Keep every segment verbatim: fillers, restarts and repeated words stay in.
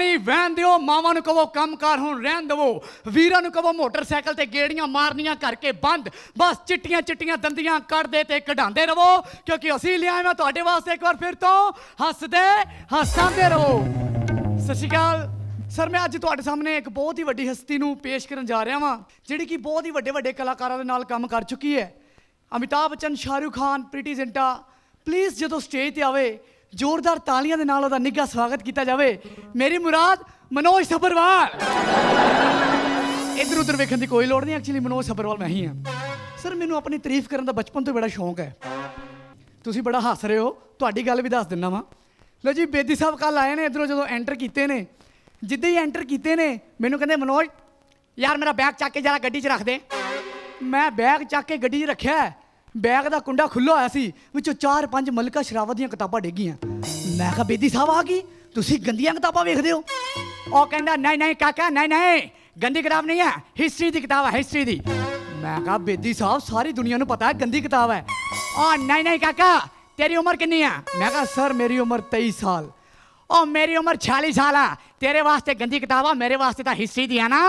पानी वहन दिओ, मावां नूं कहो कम कार हुण रहन दवो, वीरां नूं कहो मोटरसाइकिल ते गेड़ियां मारनियां करके बंद, बस चिट्टियां चिट्टियां दंदियां कढ़दे ते कढांदे रवो, क्योंकि असीं लिआए मैं तुहाडे वास्ते एक बार फिर तो हसदे हसांदे रवो। सत श्री अकाल सर, मैं अज तुहाडे सामने एक बहुत ही वड्डी हस्ती नूं पेश करन जा रहा वां, जिहड़ी कि बहुत ही वड्डे वड्डे कलाकारां दे नाल काम कर चुकी है। अमिताभ बच्चन, शाहरुख खान, प्रीति जिंटा, प्लीज़ जो स्टेज पर आवे जोरदार तालियां दे नाल ओहदा निੱਘਾ स्वागत किया जाए। मेरी मुराद मनोज सभरवाल। इधर उधर वेखण दी कोई लोड़ नहीं, एक्चुअली मनोज सभरवाल मैं ही हाँ। सर मैनू अपनी तारीफ करने का बचपन तो बड़ा शौक है। तुसीं बड़ा हस रहे हो, तुहाडी गल भी दस दिना वा। लो जी, बेदी साहब कल आए ने, इधरों जो एंटर किए ने, जिद्दां ही एंटर किए ने मैनू कहंदे मनोज यार मेरा बैग चक के जरा गड्डी च रख दे। मैं बैग चक के गड्डी च रखिया, बैग का कुंडा खुला होया सी, विचों चार पांच मलिका शरावत दी किताबां डिगियां। मैं कहा बेदी साहब आ गई, तुसीं गंदियां किताबां वेखदे हो? और कहंदा नहीं नहीं काका नहीं नहीं गंदी किताब नहीं है, हिस्ट्री की किताब है, हिस्ट्री की। मैं कहा बेदी साहब सारी दुनिया को पता है गंदी किताब है। और नहीं नहीं काका तेरी उम्र कितनी है? मैं कहा सर मेरी उम्र तेईस साल। और मेरी उम्र छियालीस साल है, तेरे वास्ते गंदी किताब है, मेरे वास्ते तो हिस्ट्री दी है ना।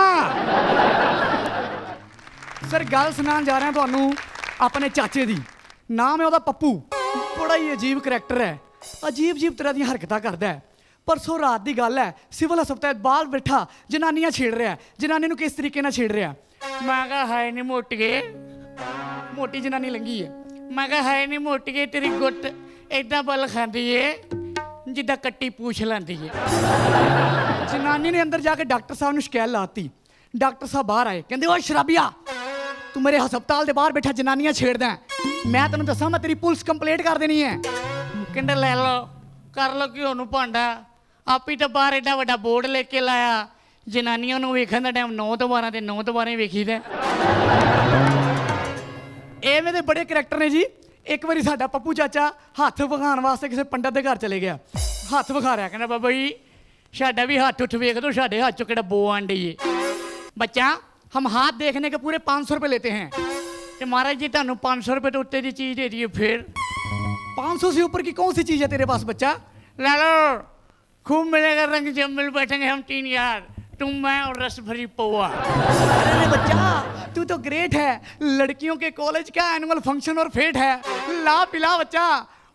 सर गल सुनान जा रहे हैं तुहानू अपने चाचे दी। नाम है वह पप्पू, बड़ा ही अजीब करैक्टर है, अजीब अजीब तरह दी हरकतां करता है। परसों रात की गल है, सिविल हस्पताल बाहर बैठा जनानियां छेड़ रहा है, जनानी नूं किस तरीके नाल छेड़ रहा है। मैं कहा हाय नी मोटिए, मोटी जनानी लंघी है। मैं कहा हाय नी मोटिए तेरी गुੱਟ इदां बल खांदी है जिद्दां कट्टी पूछ लैंदी है। जनानी ने अंदर जाके डॉक्टर साहब नूं शिकायत लाती। डॉक्टर साहब बाहर आए, कहंदे ओ शराबिया तू मेरे हस्पताल के बाहर बैठा जनानियां छेड़दा है, मैं तेनों दसा मैं तेरी पुलिस कंप्लेंट कर देनी है। कहंदे ले लो कर लो कि ओनू भांडा, आप ही तो बाहर एडा वड्डा बोर्ड लेके लाया, जनानियां नूं वेखण दा टाइम नौ तो बारह ते नौ तो बारह वेखी दे। एवें दे बड़े करैक्टर ने जी। एक बारी साडा पप्पू चाचा हत्थ विखाण वास्ते किसी पंडित के घर चले गया, हत्थ विखा रहा, कहना बाबा जी साडा भी हत्थ उठ वेख दो, साडे हत्थ चो किहड़ा बो आण डई है। बच्चा हम हाथ देखने के पूरे पाँच सौ रुपये लेते हैं, तो महाराज जी तुहानू पाँच सौ रुपये तो उत्ते की चीज़ दे दिए, फिर पाँच सौ से ऊपर की कौन सी चीज़ है तेरे पास बच्चा? ला लो खूब मिलेगा, रंग जब मिल बैठेंगे हम तीन यार, तुम मैं और रस भरी पौआ। अरे बच्चा तू तो ग्रेट है, लड़कियों के कॉलेज का एनुअल फंक्शन और फेट है, ला पिला बच्चा।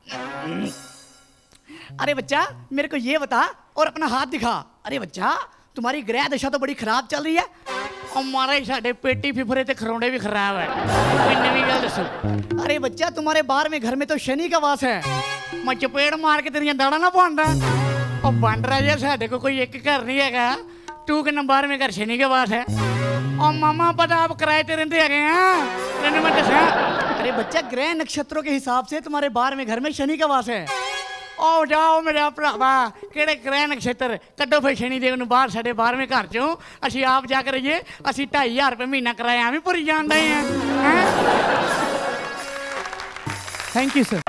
अरे बच्चा मेरे को ये बता और अपना हाथ दिखा। अरे बच्चा तुम्हारी ग्रह दशा तो बड़ी खराब चल रही है। और महाराज साढ़े पेटी फिफरे ते खरौंडे भी खराब है। नवी गल दसो। अरे बच्चा तुम्हारे बाहर में घर में तो शनि का वास है, मैं चपेड़ मार के तेरिया दाड़ा ना बन रहा। और बन रहा यार साढ़े को कोई एक घर नहीं है, तू के बाहर में घर शनि के वास है। और मामा पता आप किराए ते रहते हैं, तेन मैं दसा। अरे बच्चा ग्रह नक्षत्रों के हिसाब से तुम्हारे बाहर में घर में शनि का वास है। ओ जाओ मेरा भरावा किहड़े ग्रह नक्षत्र कड्डो फिर शनि देव नूं बाहर साढ़े बारहवें घर चों, असीं आप जाकर रहिए, असीं ढाई हज़ार रुपये महीना किराया एवं भुरी जान डए हैं। Thank you sir.